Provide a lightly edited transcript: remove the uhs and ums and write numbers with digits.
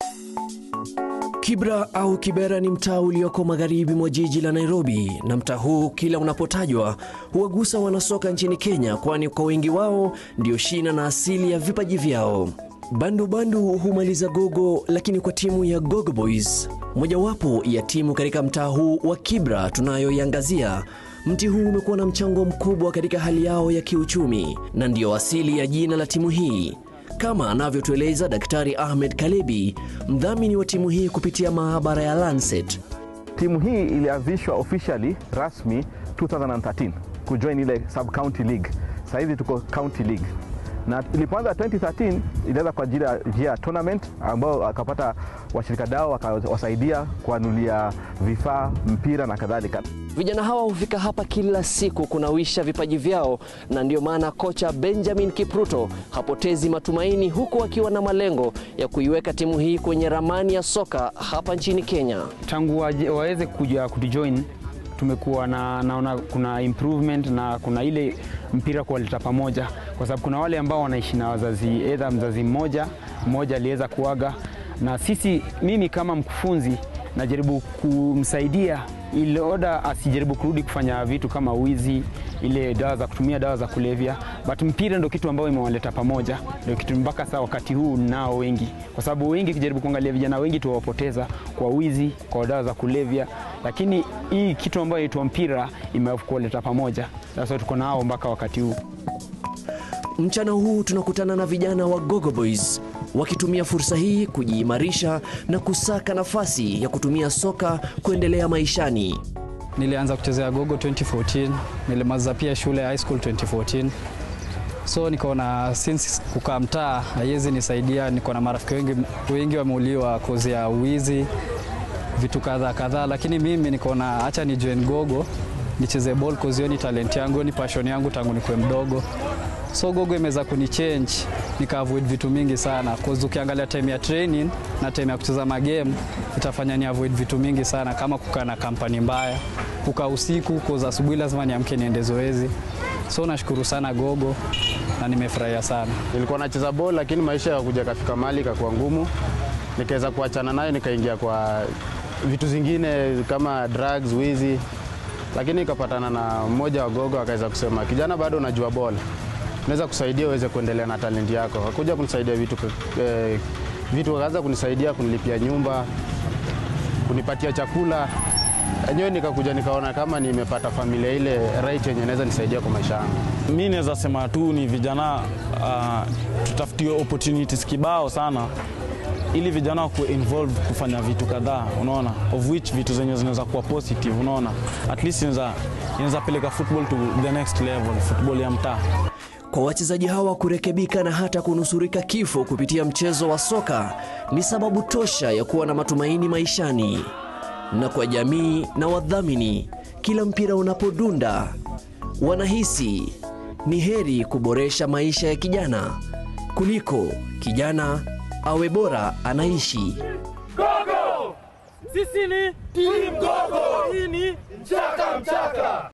Kibra au Kibera ni mtaa ulioko magharibi mwa jiji la Nairobi, na mtaa huu kila unapotajwa huwagusa wanasoka nchini Kenya, kwani kwa wengi wao ndio shina na asili ya vipaji vyao. Bandu humaliza gogo, lakini kwa timu ya Gogo Boys, mojawapo ya timu katika mtaa huu wa Kibra tunayoiangazia, mti huu umekuwa na mchango mkubwa katika hali yao ya kiuchumi, na ndio asili ya jina la timu hii, kama anavyotueleza Daktari Ahmed Kalebi, mdhamini wa timu hii kupitia maabara ya Lancet. Timu hii ilianzishwa officially rasmi 2013 kujoin ile sub-county league. Sasa hivi tuko county league. Na ilipoanza 2013 ilianza kwa ajili ya tournament ambao akapata washirika dao wakawasaidia kuanulia vifaa, mpira na kadhalika. Vijana hawa hufika hapa kila siku kunawisha vipaji vyao, na ndio maana kocha Benjamin Kipruto hapotezi matumaini, huku akiwa na malengo ya kuiweka timu hii kwenye ramani ya soka hapa nchini Kenya. Tangu waweze kuja kujoin, tumekuwa naona kuna improvement na kuna ile mpira kuwaleta pamoja, kwa sababu kuna wale ambao wanaishi na wazazi, aidha mzazi mmoja aliweza kuaga, na mimi kama mkufunzi najaribu kumsaidia ili oda asijaribu kurudi kufanya vitu kama wizi, ile kutumia dawa za kulevya, but mpira ndio kitu ambao imewaleta pamoja, ndio kitu mpaka sasa wakati huu nao wengi, kwa sababu wengi kijaribu kuangalia vijana wengi tuwapoteza kwa wizi, kwa dawa za kulevya, lakini hii kitu ambayo inaitwa mpira imewaleta pamoja. Sasa tuko nao mpaka wakati huu. Mchana huu tunakutana na vijana wa Gogo Boys wakitumia fursa hii kujiimarisha na kusaka nafasi ya kutumia soka kuendelea maishani. Nilianza kuchezea Gogo 2014, nilimaliza pia shule high school 2014. So nikaona since kukaa mtaa haiwezi nisaidia, niko na marafiki wengi wameuliwa kozi ya wizi, vitu kadhaa, lakini mimi nikaona acha ni join Gogo nicheze ball, kozi ni talent yangu, ni passion yangu tangu nikuwe mdogo. So Gogo imeweza kunichange, nika-avoid vitu mingi sana, cause ukiangalia time ya training na time ya kucheza magame itafanya ni avoid vitu mingi sana, kama kukaa na kampani mbaya, kukaa usiku, cause asubuhi lazima niamke niende zoezi. So nashukuru sana Gogo na nimefurahia sana. Nilikuwa nacheza ball, lakini maisha yakuja kafika mahali kakuwa ngumu, nikaweza kuachana nayo nikaingia kwa vitu zingine kama drugs, wizi, lakini nikapatana na mmoja wa Gogo akaweza kusema, kijana bado unajua ball, naweza kusaidia uweze kuendelea na talent yako. Hakuja kunisaidia vitu akaanza kunisaidia kunilipia nyumba, kunipatia chakula. Enyewe nikakuja nikaona kama nimepata familia ile right yenye naweza nisaidia kwa maisha yangu. Mimi naweza sema tu ni vijana tutafutiwe opportunities kibao sana, ili vijana wakuwe involved kufanya vitu kadhaa, unaona, of which vitu zenye zinaweza kuwa positive, unaona, at least inaweza peleka football to the next level, football ya mtaa. Kwa wachezaji hawa kurekebika na hata kunusurika kifo kupitia mchezo wa soka ni sababu tosha ya kuwa na matumaini maishani. Na kwa jamii na wadhamini, kila mpira unapodunda wanahisi ni heri kuboresha maisha ya kijana kuliko kijana awe bora anaishi. Gogo! Sisi ni Team Gogo! Hii ni Mchaka Mchaka!